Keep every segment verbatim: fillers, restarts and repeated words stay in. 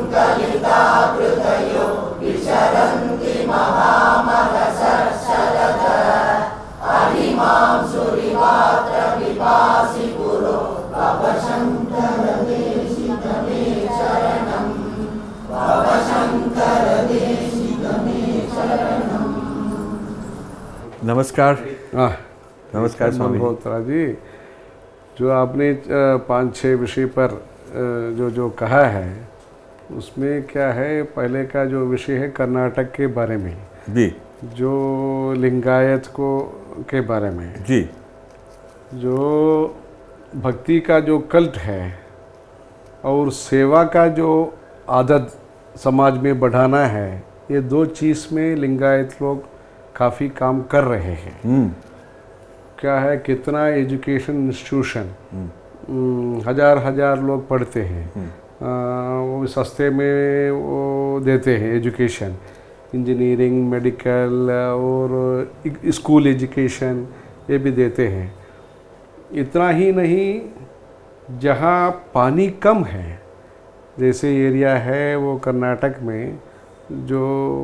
नमस्कार। नमस्कार स्वामी मल्होत्रा जी, जो आपने पाँच छः विषय पर जो जो कहा है उसमें क्या है, पहले का जो विषय है कर्नाटक के बारे में जी, जो लिंगायत को के बारे में जी, जो भक्ति का जो कल्ट है और सेवा का जो आदत समाज में बढ़ाना है, ये दो चीज़ में लिंगायत लोग काफ़ी काम कर रहे हैं। क्या है, कितना एजुकेशन इंस्टीट्यूशन, हज़ार हज़ार लोग पढ़ते हैं, आ, वो सस्ते में वो देते हैं एजुकेशन, इंजीनियरिंग, मेडिकल और स्कूल एजुकेशन ये भी देते हैं। इतना ही नहीं, जहाँ पानी कम है, जैसे एरिया है वो कर्नाटक में, जो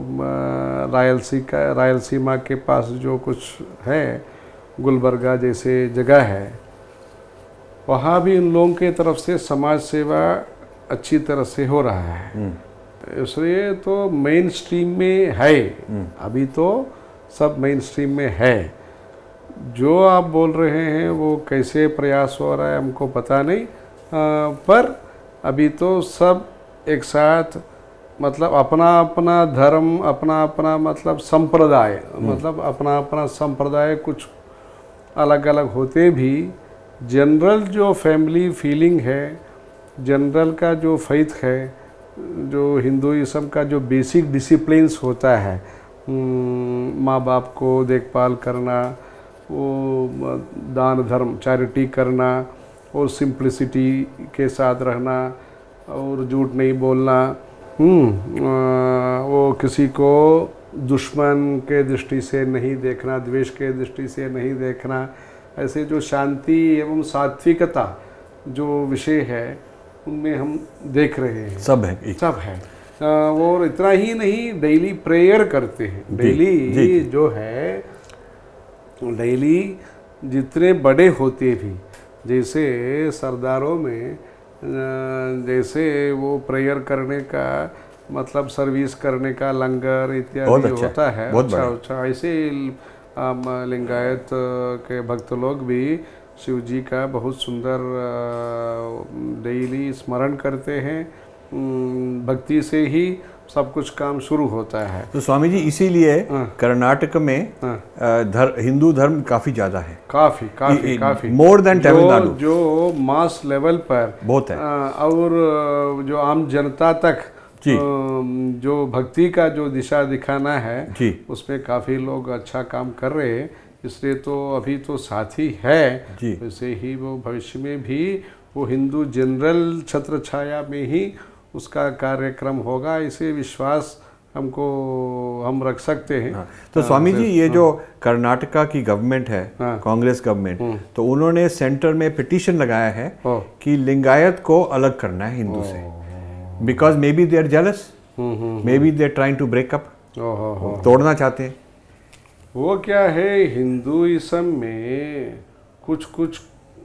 रायलसी का रायलसीमा के पास जो कुछ है, गुलबर्गा जैसे जगह है, वहाँ भी इन लोगों के तरफ से समाज सेवा अच्छी तरह से हो रहा है। इसलिए तो मेन स्ट्रीम में है, अभी तो सब मेन स्ट्रीम में है। जो आप बोल रहे हैं वो कैसे प्रयास हो रहा है हमको पता नहीं, आ, पर अभी तो सब एक साथ, मतलब अपना अपना धर्म, अपना अपना मतलब संप्रदाय, मतलब अपना अपना संप्रदाय कुछ अलग अलग होते भी जनरल जो फैमिली फीलिंग है, जनरल का जो फेथ है, जो हिंदुइज्म का जो बेसिक डिसिप्लिन्स होता है, माँ बाप को देखभाल करना, वो दान धर्म चैरिटी करना और सिंप्लिसिटी के साथ रहना और झूठ नहीं बोलना, हम्म वो किसी को दुश्मन के दृष्टि से नहीं देखना, द्वेष के दृष्टि से नहीं देखना, ऐसे जो शांति एवं सात्विकता जो विषय है उनमें हम देख रहे हैं। सब है, सब है। और इतना ही नहीं, डेली प्रेयर करते हैं। डेली जो है, डेली जितने बड़े होते भी, जैसे सरदारों में जैसे वो प्रेयर करने का मतलब सर्विस करने का लंगर इत्यादि अच्छा, होता है, अच्छा अच्छा, ऐसे लिंगायत के भक्त लोग भी शिव जी का बहुत सुंदर डेली स्मरण करते हैं। भक्ति से ही सब कुछ काम शुरू होता है। तो स्वामी जी, इसीलिए कर्नाटक में धर, हिंदू धर्म काफी ज्यादा है, काफी काफी काफी मोर देन तमिलनाडु, जो मास लेवल पर बहुत है। और जो आम जनता तक जी, जो भक्ति का जो दिशा दिखाना है जी, उसमें काफी लोग अच्छा काम कर रहे हैं। इसलिए तो अभी तो साथी है, वैसे ही वो भविष्य में भी वो हिंदू जनरल छत्र छाया में ही उसका कार्यक्रम होगा, इसे विश्वास हमको हम रख सकते हैं। हाँ। तो स्वामी जी, ये हाँ। जो कर्नाटका की गवर्नमेंट है, हाँ। कांग्रेस गवर्नमेंट, तो उन्होंने सेंटर में पिटीशन लगाया है कि लिंगायत को अलग करना है हिंदू से, because maybe they are jealous, maybe they are trying to break up, तोड़ना चाहते हैं। वो क्या है, हिंदुइज्म में कुछ कुछ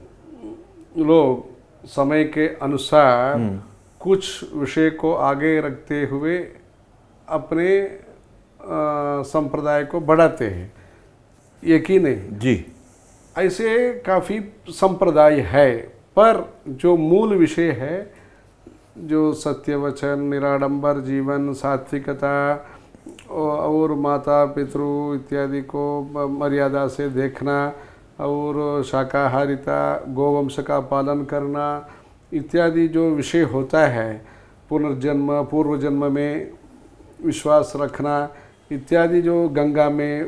लोग समय के अनुसार कुछ विषय को आगे रखते हुए अपने संप्रदाय को बढ़ाते हैं, ये कि नहीं जी। ऐसे काफ़ी संप्रदाय है, पर जो मूल विषय है, जो सत्यवचन, निराडंबर जीवन, सात्विकता और माता पितृ इत्यादि को मर्यादा से देखना और शाकाहारिता, गोवंश का पालन करना इत्यादि जो विषय होता है, पुनर्जन्म, पूर्व जन्म में विश्वास रखना इत्यादि, जो गंगा में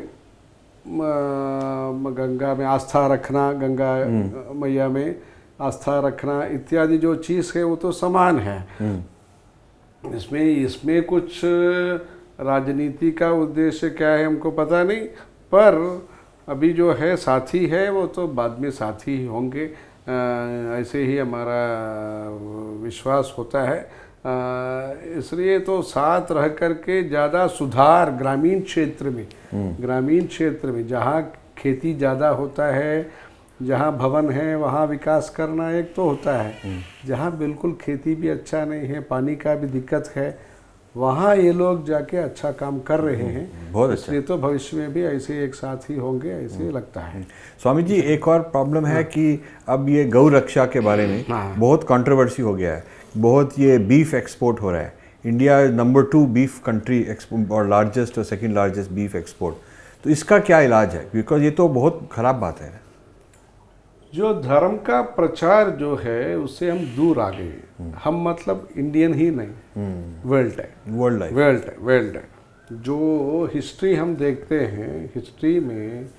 गंगा में आस्था रखना, गंगा मैया में आस्था रखना इत्यादि जो चीज़ है वो तो समान है। इसमें इसमें कुछ राजनीति का उद्देश्य क्या है हमको पता नहीं, पर अभी जो है साथी है वो तो बाद में साथी ही होंगे, ऐसे ही हमारा विश्वास होता है। इसलिए तो साथ रह करके ज़्यादा सुधार ग्रामीण क्षेत्र में, ग्रामीण क्षेत्र में जहाँ खेती ज़्यादा होता है, जहाँ भवन है वहाँ विकास करना एक तो होता है, जहाँ बिल्कुल खेती भी अच्छा नहीं है, पानी का भी दिक्कत है, वहाँ ये लोग जाके अच्छा काम कर रहे हैं। बहुत अच्छा। इसलिए तो भविष्य में भी ऐसे एक साथ ही होंगे, ऐसे लगता है। स्वामी जी, एक और प्रॉब्लम है कि अब ये गौ रक्षा के बारे में बहुत कंट्रोवर्सी हो गया है, बहुत ये बीफ एक्सपोर्ट हो रहा है। India number two beef country export और लार्जेस्ट और सेकंड लार्जेस्ट बीफ एक्सपोर्ट। तो इसका क्या इलाज है? बिकॉज ये तो बहुत ख़राब बात है। जो धर्म का प्रचार जो है उससे हम दूर आ गए। हम मतलब इंडियन ही नहीं, वर्ल्ड है, वर्ल्ड है, वर्ल्ड है, वर्ल्ड है। जो हिस्ट्री हम देखते हैं, हिस्ट्री में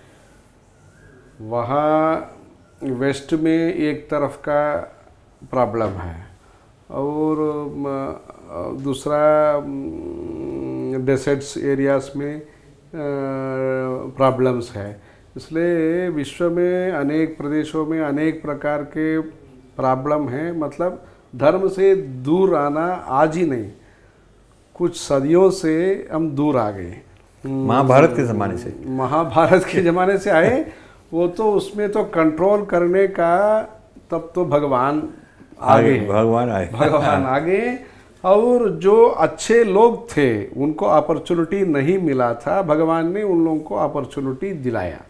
वहाँ वेस्ट में एक तरफ का प्रॉब्लम है और दूसरा डेसर्ट्स एरियाज में प्रॉब्लम्स है। इसलिए विश्व में अनेक प्रदेशों में अनेक प्रकार के प्रॉब्लम हैं। मतलब धर्म से दूर आना आज ही नहीं, कुछ सदियों से हम दूर आ गए। महाभारत के ज़माने से, महाभारत के ज़माने से आए। वो तो उसमें तो कंट्रोल करने का तब तो भगवान आगे, भगवान आए, भगवान आगे। और जो अच्छे लोग थे उनको अपॉर्चुनिटी नहीं मिला था, भगवान ने उन लोगों को अपॉर्चुनिटी दिलाया।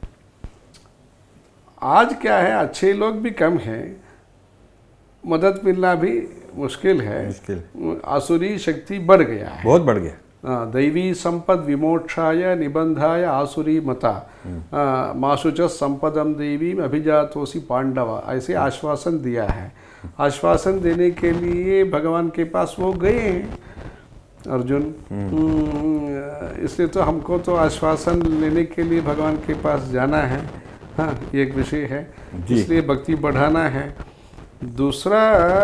आज क्या है, अच्छे लोग भी कम हैं, मदद मिलना भी मुश्किल है, मुश्किल। आसुरी शक्ति बढ़ गया है, बहुत बढ़ गया। दैवी संपद विमोक्षाय निबंधाय आसुरी मता मासुच संपदम देवी अभिजातोसी पांडवा, ऐसे आश्वासन दिया है। आश्वासन देने के लिए भगवान के पास वो गए हैं अर्जुन। इसलिए तो हमको तो आश्वासन लेने के लिए भगवान के पास जाना है। हाँ, ये एक विषय है, इसलिए भक्ति बढ़ाना है। दूसरा,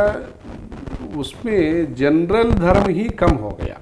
उसमें जनरल धर्म ही कम हो गया।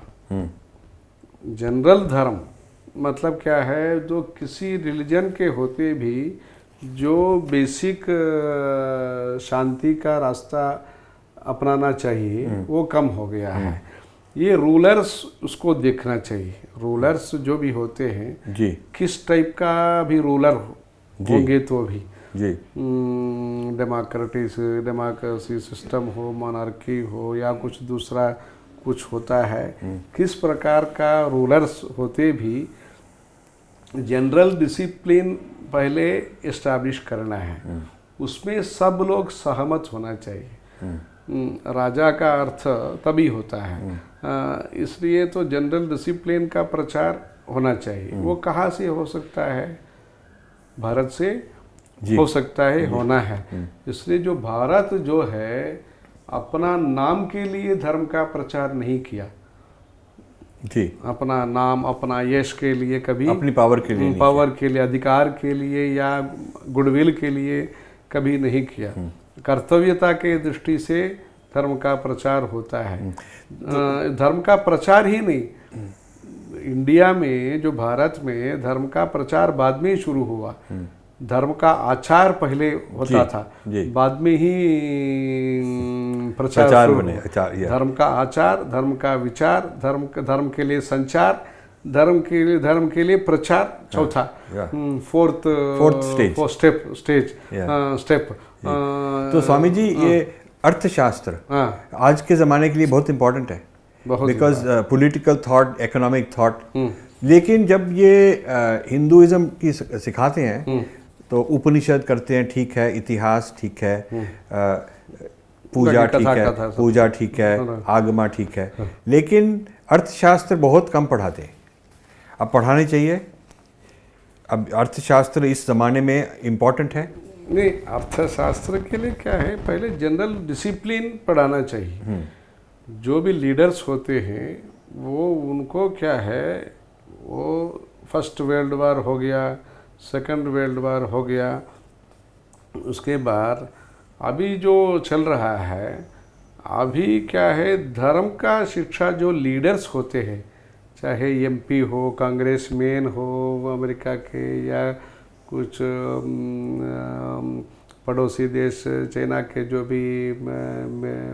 जनरल धर्म मतलब क्या है, जो किसी रिलीजन के होते भी जो बेसिक शांति का रास्ता अपनाना चाहिए वो कम हो गया है। ये रूलर्स उसको देखना चाहिए। रूलर्स जो भी होते हैं जी, किस टाइप का भी रूलर होंगे तो भी जी, डेमोक्रेटिस डेमोक्रेसी सिस्टम हो, मोनार्की हो या कुछ दूसरा कुछ होता है, किस प्रकार का रूलर्स होते भी जनरल डिसिप्लिन पहले इस्टेब्लिश करना है। उसमें सब लोग सहमत होना चाहिए। राजा का अर्थ तभी होता है। इसलिए तो जनरल डिसिप्लिन का प्रचार होना चाहिए। वो कहाँ से हो सकता है? भारत से हो सकता है, होना है। इसलिए जो भारत जो है अपना नाम के लिए धर्म का प्रचार नहीं किया जी, अपना नाम, अपना यश के लिए, कभी अपनी पावर के लिए, पावर के लिए, अधिकार के लिए या गुडविल के लिए कभी नहीं किया। कर्तव्यता के दृष्टि से धर्म का प्रचार होता है। तो धर्म का प्रचार ही नहीं, इंडिया में जो भारत में धर्म का प्रचार बाद में ही शुरू हुआ। धर्म का आचार पहले होता था, बाद में ही प्रचार, प्रचार बने। धर्म का आचार, धर्म का विचार, धर्म धर्म के लिए संचार, धर्म के लिए धर्म के लिए प्रचार, चौथा fourth fourth stage step stage step. तो स्वामी जी, ये अर्थशास्त्र आज के ज़माने के लिए बहुत इम्पोर्टेंट है, because political thought, economic thought. लेकिन जब ये हिंदुइज्म की सिखाते हैं तो उपनिषद करते हैं, ठीक है, इतिहास ठीक है, पूजा ठीक है, पूजा ठीक है, आगमा ठीक है, लेकिन अर्थशास्त्र बहुत कम पढ़ाते हैं। अब पढ़ाने चाहिए। अब अर्थशास्त्र इस ज़माने में इम्पोर्टेंट है। नहीं, अर्थशास्त्र के लिए क्या है, पहले जनरल डिसिप्लिन पढ़ाना चाहिए। जो भी लीडर्स होते हैं वो, उनको क्या है, वो फर्स्ट वर्ल्ड वार हो गया, सेकंड वर्ल्ड वार हो गया, उसके बाद अभी जो चल रहा है, अभी क्या है, धर्म का शिक्षा जो लीडर्स होते हैं, चाहे एमपी हो, कांग्रेसमैन हो अमेरिका के, या कुछ पड़ोसी देश चाइना के जो भी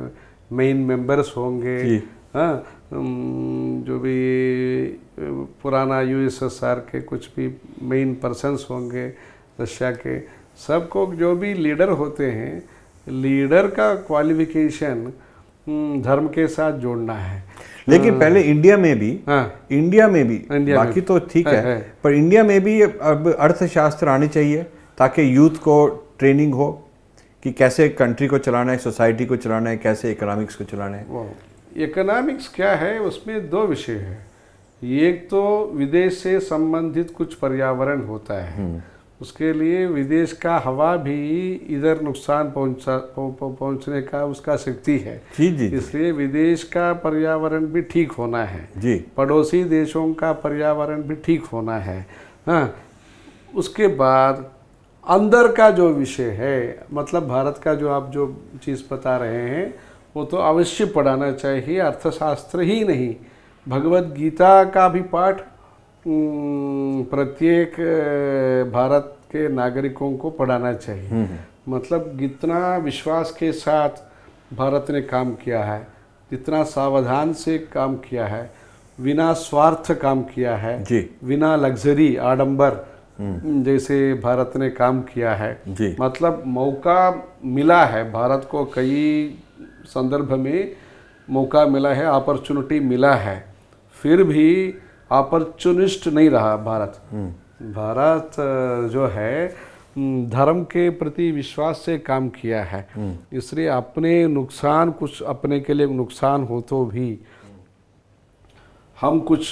मेन मेंबर्स होंगे, हाँ, जो भी पुराना यूएसएसआर के कुछ भी मेन पर्सन्स होंगे रशिया के, सबको जो भी लीडर होते हैं, लीडर का क्वालिफिकेशन धर्म के साथ जोड़ना है। लेकिन पहले इंडिया में भी, हाँ, इंडिया में भी इंडिया बाकी में तो ठीक है, है, है, पर इंडिया में भी अब अर्थशास्त्र आनी चाहिए ताकि यूथ को ट्रेनिंग हो कि कैसे कंट्री को चलाना है, सोसाइटी को चलाना है, कैसे इकोनॉमिक्स को चलाना है। इकोनॉमिक्स क्या है, उसमें दो विषय है। एक तो विदेश से संबंधित कुछ पर्यावरण होता है, उसके लिए विदेश का हवा भी इधर नुकसान पहुंचा पहुंचने का उसका शक्ति है जी जी, इसलिए विदेश का पर्यावरण भी ठीक होना है जी, पड़ोसी देशों का पर्यावरण भी ठीक होना है। हाँ, उसके बाद अंदर का जो विषय है, मतलब भारत का जो आप जो चीज़ बता रहे हैं वो तो अवश्य पढ़ाना चाहिए। अर्थशास्त्र ही नहीं, भगवत गीता का भी पाठ प्रत्येक भारत के नागरिकों को पढ़ाना चाहिए। मतलब कितना विश्वास के साथ भारत ने काम किया है, जितना सावधान से काम किया है, बिना स्वार्थ काम किया है जी, बिना लग्जरी आडंबर जैसे भारत ने काम किया है जी। मतलब मौका मिला है भारत को, कई संदर्भ में मौका मिला है, अपॉर्चुनिटी मिला है, फिर भी अपॉर्चुनिस्ट नहीं रहा भारत। भारत जो है धर्म के प्रति विश्वास से काम किया है, इसलिए अपने नुकसान कुछ अपने के लिए नुकसान हो तो भी, हम कुछ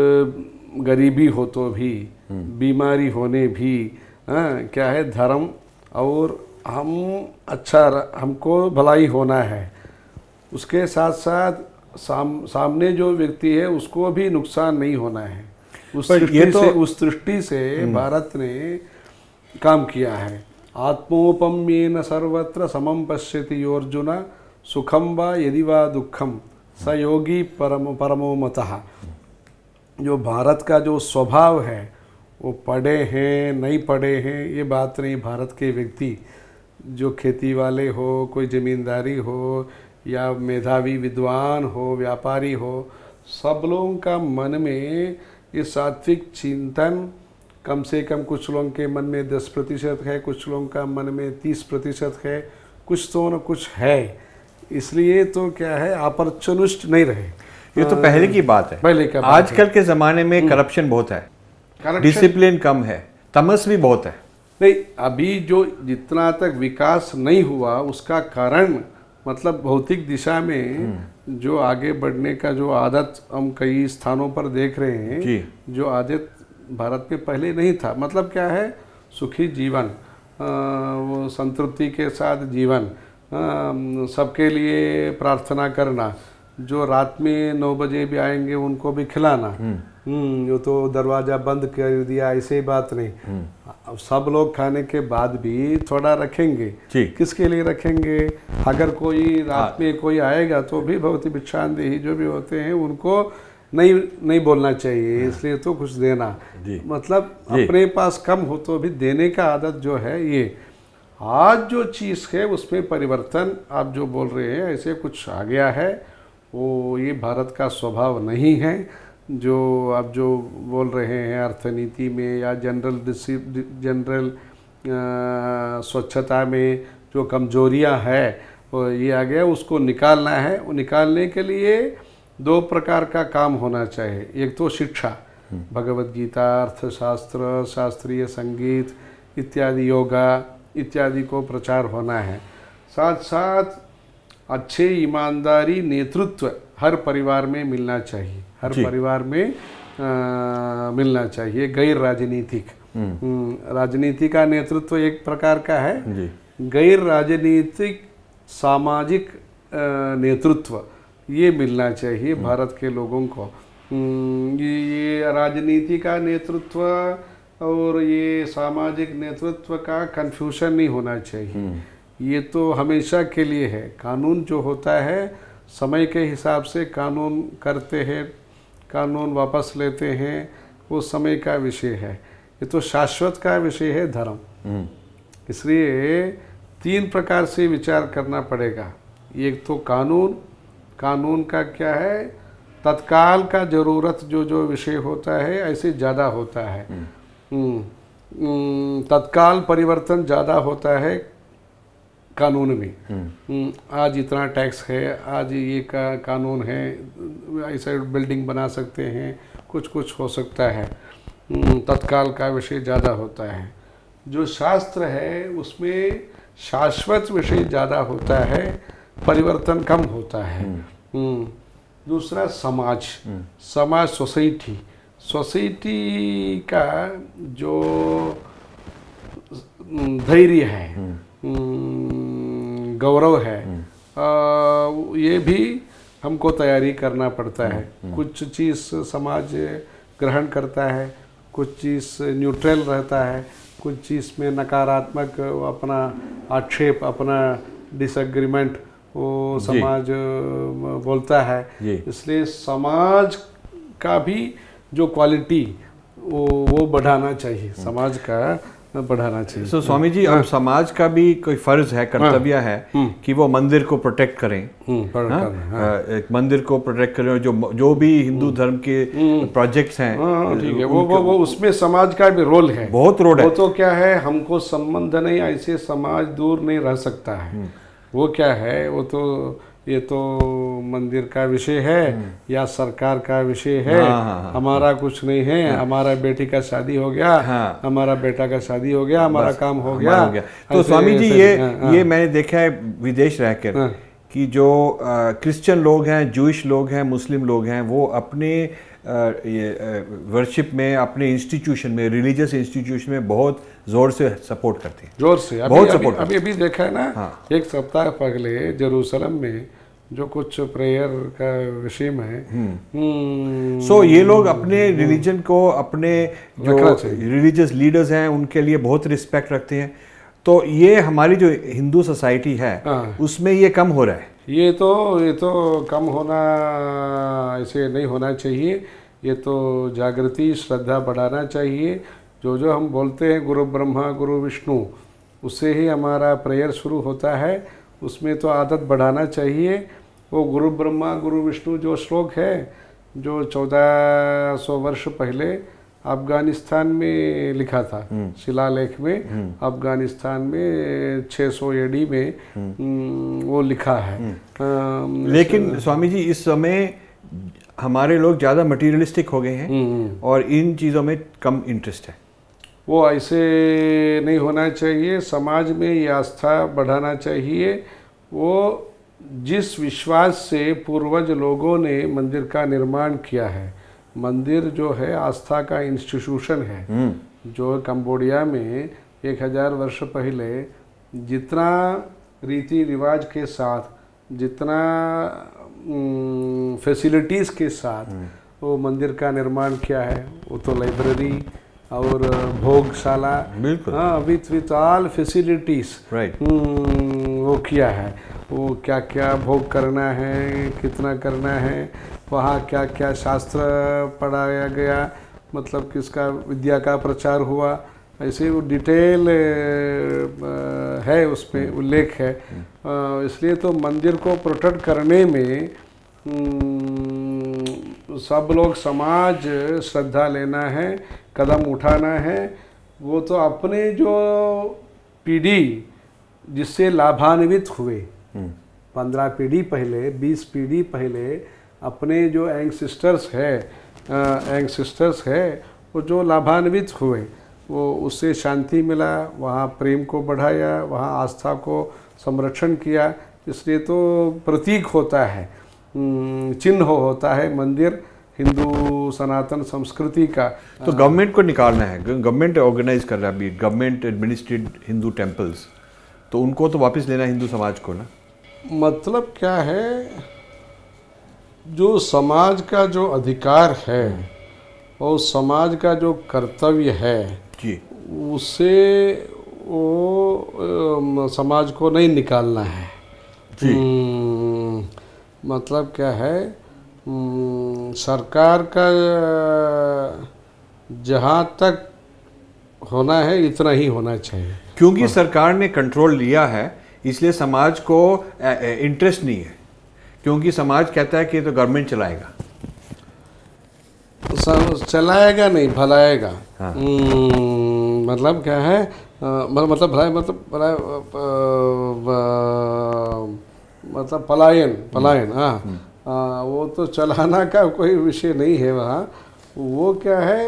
गरीबी हो तो भी, बीमारी होने भी, हाँ, क्या है धर्म, और हम अच्छा हमको भलाई होना है, उसके साथ साथ साम, सामने जो व्यक्ति है उसको भी नुकसान नहीं होना है। उस दृष्टि तो, से उस दृष्टि से भारत ने काम किया है। आत्मोपम्येन सर्वत्र समं पश्यति अर्जुन सुखम वा यदि वा दुखम स योगी परम परमो मतः। जो भारत का जो स्वभाव है, वो पढ़े हैं नहीं पढ़े हैं ये बात नहीं, भारत के व्यक्ति जो खेती वाले हो, कोई ज़मींदारी हो या मेधावी विद्वान हो, व्यापारी हो, सब लोगों का मन में ये सात्विक चिंतन कम से कम कुछ लोगों के मन में दस प्रतिशत है, कुछ लोगों का मन में तीस प्रतिशत है, कुछ तो न कुछ है। इसलिए तो क्या है, अपॉर्चुनिस्ट नहीं रहे। ये तो पहले की बात है। पहले का आजकल के ज़माने में करप्शन बहुत है, डिसिप्लिन कम है, तमस भी बहुत है। नहीं, अभी जो जितना तक विकास नहीं हुआ उसका कारण मतलब भौतिक दिशा में जो आगे बढ़ने का जो आदत हम कई स्थानों पर देख रहे हैं, जो आदत भारत में पहले नहीं था। मतलब क्या है, सुखी जीवन, आ, वो संतृप्ति के साथ जीवन, सबके लिए प्रार्थना करना, जो रात में नौ बजे भी आएंगे उनको भी खिलाना, हम्म वो तो दरवाज़ा बंद कर दिया, ऐसे बात नहीं। अब सब लोग खाने के बाद भी थोड़ा रखेंगे, किसके लिए रखेंगे? अगर कोई रात में कोई आएगा तो भी भवती भिक्षांदेहि जो भी होते हैं उनको नहीं नहीं बोलना चाहिए, इसलिए तो कुछ देना, मतलब अपने पास कम हो तो भी देने का आदत जो है। ये आज जो चीज़ है उसमें परिवर्तन आप जो बोल रहे हैं ऐसे कुछ आ गया है, वो ये भारत का स्वभाव नहीं है। जो आप जो बोल रहे हैं अर्थनीति में या जनरल जनरल स्वच्छता में जो कमजोरियां है वो ये आ गया, उसको निकालना है। वो निकालने के लिए दो प्रकार का काम होना चाहिए। एक तो शिक्षा, भगवत गीता, अर्थशास्त्र, शास्त्रीय संगीत इत्यादि, योगा इत्यादि को प्रचार होना है। साथ साथ अच्छे ईमानदारी नेतृत्व हर परिवार में मिलना चाहिए, हर परिवार में आ, मिलना चाहिए। गैर राजनीतिक, राजनीति का नेतृत्व एक प्रकार का है, गैर राजनीतिक सामाजिक नेतृत्व ये मिलना चाहिए भारत के लोगों को। ये राजनीति का नेतृत्व और ये सामाजिक नेतृत्व का कंफ्यूजन नहीं होना चाहिए। ये तो हमेशा के लिए है। कानून जो होता है समय के हिसाब से कानून करते हैं, कानून वापस लेते हैं, वो समय का विषय है। ये तो शाश्वत का विषय है धर्म। इसलिए तीन प्रकार से विचार करना पड़ेगा। एक तो कानून, कानून का क्या है, तत्काल का ज़रूरत जो जो विषय होता है ऐसे ज़्यादा होता है, तत्काल परिवर्तन ज़्यादा होता है कानून में। आज इतना टैक्स है, आज ये का कानून है, ऐसे बिल्डिंग बना सकते हैं, कुछ कुछ हो सकता है, तत्काल का विषय ज़्यादा होता है। जो शास्त्र है उसमें शाश्वत विषय ज़्यादा होता है, परिवर्तन कम होता है। दूसरा समाज, समाज सोसाइटी, सोसाइटी का जो धैर्य है, गौरव है, आ, ये भी हमको तैयारी करना पड़ता है। कुछ चीज़ समाज ग्रहण करता है, कुछ चीज़ न्यूट्रल रहता है, कुछ चीज़ में नकारात्मक अपना आक्षेप, अपना डिसएग्रीमेंट वो समाज बोलता है। इसलिए समाज का भी जो क्वालिटी वो वो बढ़ाना चाहिए, समाज का बढ़ाना चाहिए। so, स्वामी जी, अब समाज का भी कोई फर्ज है, कर्तव्य है कि वो मंदिर को प्रोटेक्ट करें, हाँ? हाँ। एक मंदिर को प्रोटेक्ट करें, और जो जो भी हिंदू धर्म के प्रोजेक्ट्स हैं, ठीक है, वो वो वो उसमें समाज का भी रोल है, बहुत रोल है। वो तो क्या है, हमको संबंध नहीं, ऐसे समाज दूर नहीं रह सकता है। वो क्या है, वो तो ये तो मंदिर का विषय है या सरकार का विषय है, हाँ, हाँ, हमारा कुछ नहीं है, हाँ, हमारा बेटी का शादी हो गया, हाँ, हमारा बेटा का शादी हो गया, हमारा काम हो गया, हो गया। तो स्वामी जी ये हाँ, ये मैंने देखा है विदेश रहकर, हाँ, कि जो क्रिश्चियन लोग हैं, जूइश लोग हैं, मुस्लिम लोग हैं, वो अपने आ, ये वर्शिप में, अपने इंस्टीट्यूशन में, रिलीजियस इंस्टीट्यूशन में बहुत जोर से सपोर्ट करते हैं, जोर से अभी, बहुत अभी, सपोर्ट अभी अभी देखा है ना, हाँ, एक सप्ताह पहले जेरूसलम में जो कुछ प्रेयर का विषय में, सो ये लोग अपने रिलीजन को, अपने जो रिलीजियस लीडर्स हैं उनके लिए बहुत रिस्पेक्ट रखते हैं। तो ये हमारी जो हिंदू सोसाइटी है, हाँ, उसमें ये कम हो रहा है। ये तो ये तो कम होना ऐसे नहीं होना चाहिए, ये तो जागृति, श्रद्धा बढ़ाना चाहिए। जो जो हम बोलते हैं गुरु ब्रह्मा गुरु विष्णु, उससे ही हमारा प्रेयर शुरू होता है, उसमें तो आदत बढ़ाना चाहिए। वो गुरु ब्रह्मा गुरु विष्णु जो श्लोक है, जो चौदह सौ वर्ष पहले अफगानिस्तान में लिखा था, शिलालेख में, अफगानिस्तान में छह सौ एडी में वो लिखा है। आ, लेकिन स्वामी जी इस समय हमारे लोग ज़्यादा मटीरियलिस्टिक हो गए हैं और इन चीज़ों में कम इंटरेस्ट है। वो ऐसे नहीं होना चाहिए, समाज में ये आस्था बढ़ाना चाहिए। वो जिस विश्वास से पूर्वज लोगों ने मंदिर का निर्माण किया है, मंदिर जो है आस्था का इंस्टीट्यूशन है, जो कंबोडिया में एक हजार वर्ष पहले जितना रीति रिवाज के साथ, जितना फैसिलिटीज़ के साथ वो मंदिर का निर्माण किया है, वो तो लाइब्रेरी और भोगशाला, हाँ, with with all facilities, right, वो किया है। वो क्या क्या भोग करना है, कितना करना है, वहाँ क्या क्या शास्त्र पढ़ाया गया, मतलब किसका विद्या का प्रचार हुआ, ऐसे वो डिटेल है, उसमें उल्लेख है। इसलिए तो मंदिर को प्रोटेक्ट करने में सब लोग, समाज श्रद्धा लेना है, कदम उठाना है। वो तो अपने जो पीढ़ी जिससे लाभान्वित हुए, पंद्रह पीढ़ी पहले, बीस पीढ़ी पहले अपने जो एंसेस्टर्स है एंसेस्टर्स है वो जो लाभान्वित हुए, वो उससे शांति मिला, वहाँ प्रेम को बढ़ाया, वहाँ आस्था को संरक्षण किया। इसलिए तो प्रतीक होता है, चिन्ह होता है मंदिर हिंदू सनातन संस्कृति का। तो गवर्नमेंट को निकालना है, गवर्नमेंट ऑर्गेनाइज कर रहा है अभी, गवर्नमेंट एडमिनिस्ट्रेटेड हिंदू टेम्पल्स, तो उनको तो वापस लेना हिंदू समाज को ना। मतलब क्या है, जो समाज का जो अधिकार है और समाज का जो कर्तव्य है जी, उससे वो समाज को नहीं निकालना है जी। मतलब क्या है, सरकार का जहाँ तक होना है इतना ही होना चाहिए, क्योंकि सरकार ने कंट्रोल लिया है इसलिए समाज को इंटरेस्ट नहीं है, क्योंकि समाज कहता है कि तो गवर्नमेंट चलाएगा। चलाएगा नहीं, भलाएगा। हाँ। मतलब क्या है, मतलब भलाई मतलब भलाई मतलब पलायन पलायन हाँ, वो तो चलाना का कोई विषय नहीं है वहाँ। वो क्या है,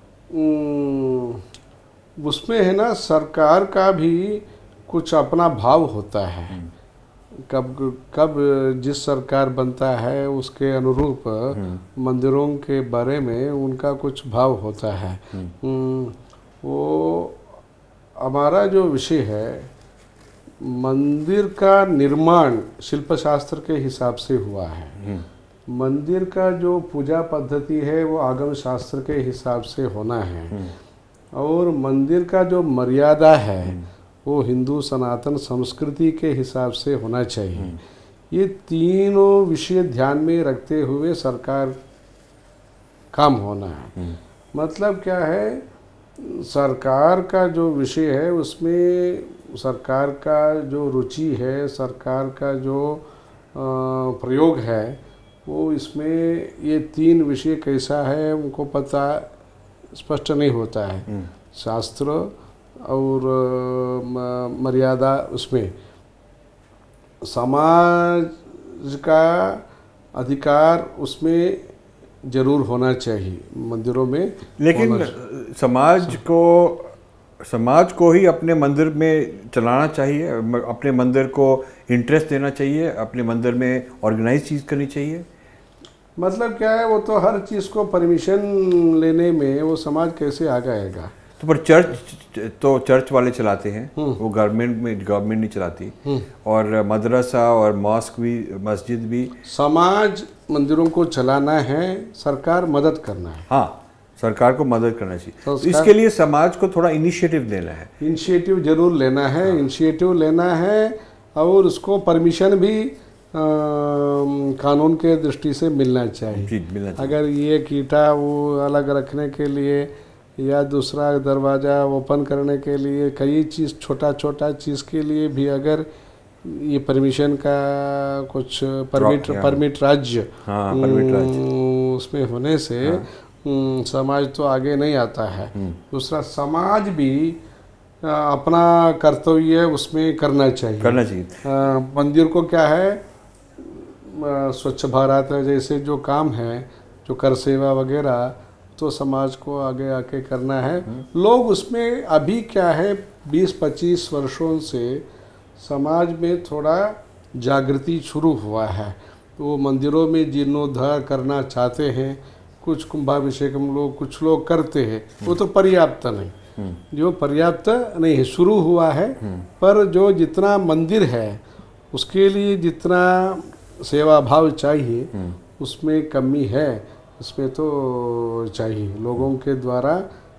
उसमें है ना, सरकार का भी कुछ अपना भाव होता है। कब कब जिस सरकार बनता है उसके अनुरूप मंदिरों के बारे में उनका कुछ भाव होता है। वो हमारा जो विषय है, मंदिर का निर्माण शिल्प शास्त्र के हिसाब से हुआ है। मंदिर का जो पूजा पद्धति है वो आगम शास्त्र के हिसाब से होना है, और मंदिर का जो मर्यादा है वो हिंदू सनातन संस्कृति के हिसाब से होना चाहिए। ये तीनों विषय ध्यान में रखते हुए सरकार काम होना है। मतलब क्या है, सरकार का जो विषय है उसमें सरकार का जो रुचि है, सरकार का जो प्रयोग है, वो इसमें ये तीन विषय कैसा है उनको पता स्पष्ट नहीं होता है। शास्त्र और मर्यादा, उसमें समाज का अधिकार उसमें जरूर होना चाहिए मंदिरों में। लेकिन समाज को समाज को ही अपने मंदिर में चलाना चाहिए, अपने मंदिर को इंटरेस्ट देना चाहिए, अपने मंदिर में ऑर्गेनाइज चीज़ करनी चाहिए। मतलब क्या है, वो तो हर चीज़ को परमिशन लेने में वो समाज कैसे आ जाएगा। तो पर चर्च तो चर्च वाले चलाते हैं, वो गवर्नमेंट में गवर्नमेंट नहीं चलाती। और मदरसा और मॉस्क भी, मस्जिद भी। समाज मंदिरों को चलाना है, सरकार मदद करना है। हाँ, सरकार को मदद करना चाहिए। तो इसके लिए समाज को थोड़ा इनिशिएटिव लेना है। इनिशिएटिव जरूर लेना है। हाँ। इनिशिएटिव लेना है और उसको परमिशन भी आ, कानून के दृष्टि से मिलना चाहिए। जी, मिलना चाहिए। अगर ये कीटा वो अलग रखने के लिए या दूसरा दरवाज़ा ओपन करने के लिए, कई चीज़ छोटा छोटा चीज़ के लिए भी अगर ये परमिशन का कुछ परमिट परमिट राज्य हाँ, परमिट राज्य उसमें होने से हाँ। समाज तो आगे नहीं आता है। दूसरा, समाज भी अपना कर्तव्य उसमें करना चाहिए करना चाहिए। आ, मंदिर को क्या है, स्वच्छ भारत जैसे जो काम है, जो कर सेवा वगैरह, तो समाज को आगे आके करना है। लोग उसमें अभी क्या है, बीस पच्चीस वर्षों से समाज में थोड़ा जागृति शुरू हुआ है। वो मंदिरों में जीर्णोद्धार करना चाहते हैं। कुछ कुंभाभिषेक हम लोग कुछ लोग करते हैं, वो तो पर्याप्त नहीं, जो पर्याप्त नहीं है, शुरू हुआ है। पर जो जितना मंदिर है उसके लिए जितना सेवा भाव चाहिए उसमें कमी है। इसमें तो चाहिए लोगों के द्वारा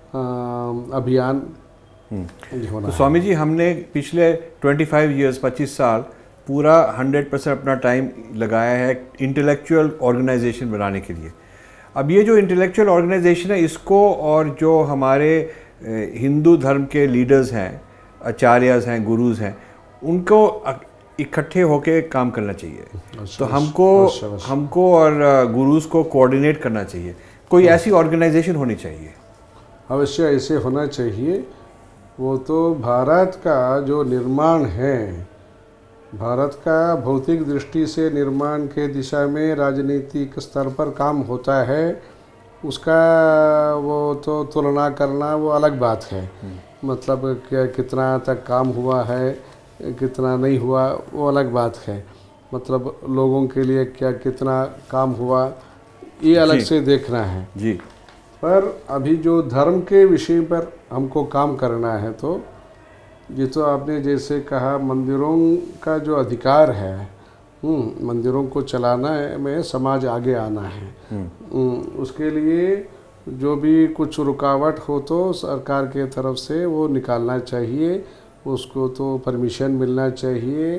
अभियान होना। तो स्वामी जी, हमने पिछले पच्चीस इयर्स पच्चीस साल पूरा सौ परसेंट अपना टाइम लगाया है इंटेलेक्चुअल ऑर्गेनाइजेशन बनाने के लिए। अब ये जो इंटेलेक्चुअल ऑर्गेनाइजेशन है, इसको और जो हमारे हिंदू धर्म के लीडर्स हैं, आचार्यस हैं, गुरुज हैं, उनको इकट्ठे होके काम करना चाहिए। तो हमको हमको और गुरुज को कोऑर्डिनेट करना चाहिए। कोई ऐसी ऑर्गेनाइजेशन होनी चाहिए। अवश्य ऐसे होना चाहिए। वो तो भारत का जो निर्माण है, भारत का भौतिक दृष्टि से निर्माण के दिशा में राजनीतिक स्तर पर काम होता है, उसका वो तो तुलना करना वो अलग बात है। मतलब क्या कितना तक काम हुआ है, कितना नहीं हुआ, वो अलग बात है। मतलब लोगों के लिए क्या कितना काम हुआ, ये अलग से देखना है जी। पर अभी जो धर्म के विषय पर हमको काम करना है, तो ये तो आपने जैसे कहा, मंदिरों का जो अधिकार है, मंदिरों को चलाना में समाज आगे आना है। उसके लिए जो भी कुछ रुकावट हो तो सरकार के तरफ से वो निकालना चाहिए। उसको तो परमिशन मिलना चाहिए,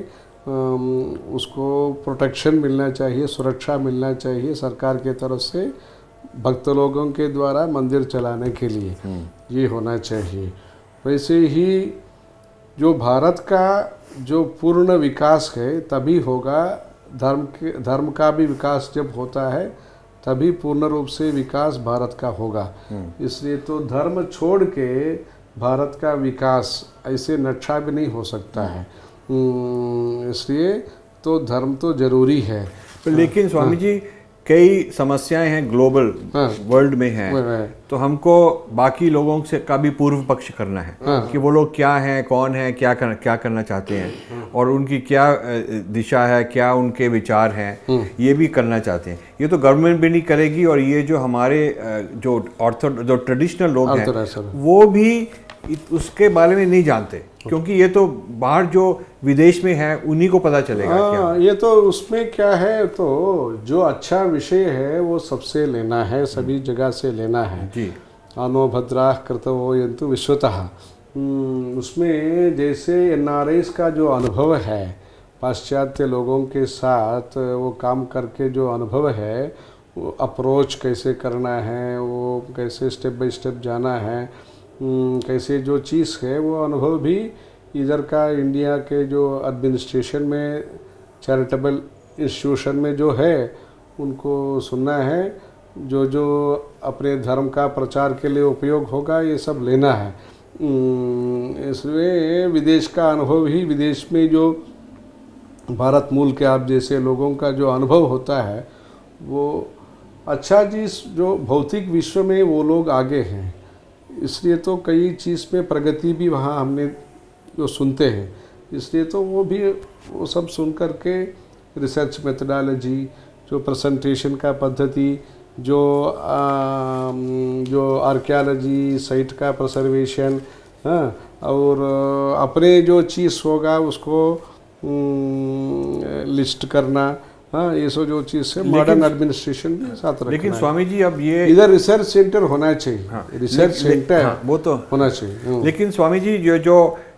उसको प्रोटेक्शन मिलना चाहिए, सुरक्षा मिलना चाहिए सरकार के तरफ से भक्त लोगों के द्वारा मंदिर चलाने के लिए। ये होना चाहिए। वैसे ही जो भारत का जो पूर्ण विकास है तभी होगा, धर्म के धर्म का भी विकास जब होता है तभी पूर्ण रूप से विकास भारत का होगा। इसलिए तो धर्म छोड़ के भारत का विकास ऐसे नक्शा भी नहीं हो सकता है। इसलिए तो धर्म तो जरूरी है। लेकिन स्वामी जी कई समस्याएं हैं ग्लोबल वर्ल्ड में हैं, तो हमको बाकी लोगों से का भी पूर्व पक्ष करना है कि वो लोग क्या हैं, कौन है, क्या कर, क्या करना चाहते हैं और उनकी क्या दिशा है, क्या उनके विचार हैं, ये भी करना चाहते हैं। ये तो गवर्नमेंट भी नहीं करेगी और ये जो हमारे जो ऑर्थो जो ट्रेडिशनल लोग हैं वो भी उसके बारे में नहीं जानते, क्योंकि ये तो बाहर जो विदेश में है उन्हीं को पता चलेगा। क्या ये तो उसमें क्या है, तो जो अच्छा विषय है वो सबसे लेना है, सभी जगह से लेना है जी। आनो भद्राः कर्तव्यो यन्तु विश्वतः। उसमें जैसे एन आर आईज़ का जो अनुभव है पाश्चात्य लोगों के साथ वो काम करके जो अनुभव है, वो अप्रोच कैसे करना है, वो कैसे स्टेप बाय स्टेप जाना है, कैसे जो चीज़ है वो अनुभव भी इधर का इंडिया के जो एडमिनिस्ट्रेशन में चैरिटेबल इंस्टीट्यूशन में जो है उनको सुनना है। जो जो अपने धर्म का प्रचार के लिए उपयोग होगा ये सब लेना है। इसलिए विदेश का अनुभव ही, विदेश में जो भारत मूल के आप जैसे लोगों का जो अनुभव होता है वो अच्छा चीज़, जो भौतिक विश्व में वो लोग आगे हैं, इसलिए तो कई चीज़ में प्रगति भी वहाँ हमने जो सुनते हैं, इसलिए तो वो भी वो सब सुन कर के रिसर्च मेथडोलॉजी, जो प्रेजेंटेशन का पद्धति, जो आ, जो आर्कियोलॉजी साइट का प्रिजर्वेशन, हाँ, और अपने जो चीज़ होगा उसको लिस्ट करना, हाँ, ये सब जो चीज़ है मॉडर्न एडमिनिस्ट्रेशन भी साथ रखना। लेकिन स्वामी जी अब ये इधर रिसर्च सेंटर होना चाहिए। हाँ, रिसर्च सेंटर हाँ, वो तो होना चाहिए। लेकिन स्वामी जी जो जो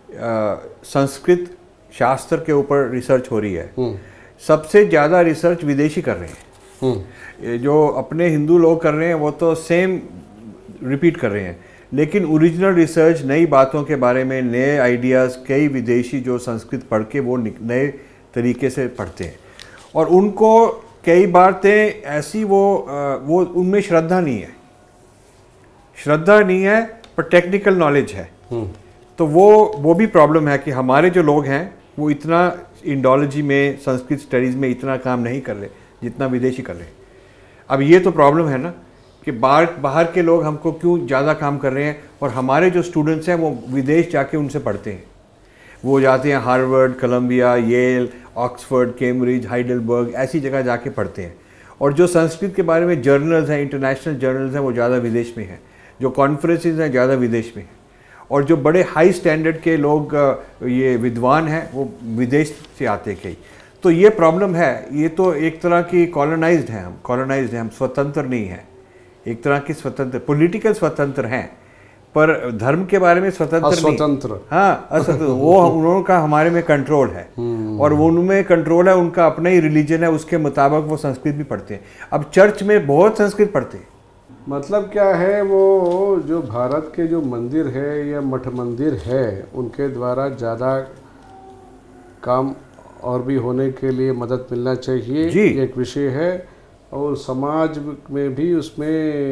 संस्कृत शास्त्र के ऊपर रिसर्च हो रही है, सबसे ज़्यादा रिसर्च विदेशी कर रहे हैं। जो अपने हिंदू लोग कर रहे हैं वो तो सेम रिपीट कर रहे हैं, लेकिन ओरिजिनल रिसर्च, नई बातों के बारे में, नए आइडियाज़ कई विदेशी जो संस्कृत पढ़ के वो नए तरीके से पढ़ते हैं और उनको कई बार ते ऐसी वो वो उनमें श्रद्धा नहीं है, श्रद्धा नहीं है पर टेक्निकल नॉलेज है। तो वो वो भी प्रॉब्लम है कि हमारे जो लोग हैं वो इतना इंडोलॉजी में, संस्कृत स्टडीज़ में इतना काम नहीं कर रहे जितना विदेशी कर रहे। अब ये तो प्रॉब्लम है ना कि बाहर बाहर के लोग हमको क्यों ज़्यादा काम कर रहे हैं और हमारे जो स्टूडेंट्स हैं वो विदेश जाके उनसे पढ़ते हैं। वो जाते हैं Harvard, Columbia, Yale, Oxford, Cambridge, Heidelberg, ऐसी जगह जाके पढ़ते हैं। और जो संस्कृत के बारे में जर्नल्स हैं, इंटरनेशनल जर्नल्स हैं, वो ज़्यादा विदेश में हैं। जो कॉन्फ्रेंसेस हैं ज़्यादा विदेश में हैं। और जो बड़े हाई स्टैंडर्ड के लोग, ये विद्वान हैं, वो विदेश से आते कई। तो ये प्रॉब्लम है। ये तो एक तरह की कॉलोनाइज्ड हैं हम, कॉलोनाइज्ड हैं हम, स्वतंत्र नहीं हैं। एक तरह की स्वतंत्र, पॉलिटिकल स्वतंत्र हैं पर धर्म के बारे में स्वतंत्र स्वतंत्र, हाँ असतंत्र। वो उनका हमारे में कंट्रोल है और वो उनमें कंट्रोल है, उनका अपना ही रिलीजन है, उसके मुताबिक वो संस्कृत भी पढ़ते हैं। अब चर्च में बहुत संस्कृत पढ़ते हैं। मतलब क्या है, वो जो भारत के जो मंदिर है या मठ मंदिर है उनके द्वारा ज़्यादा काम और भी होने के लिए मदद मिलना चाहिए जी। एक विषय है और समाज में भी उसमें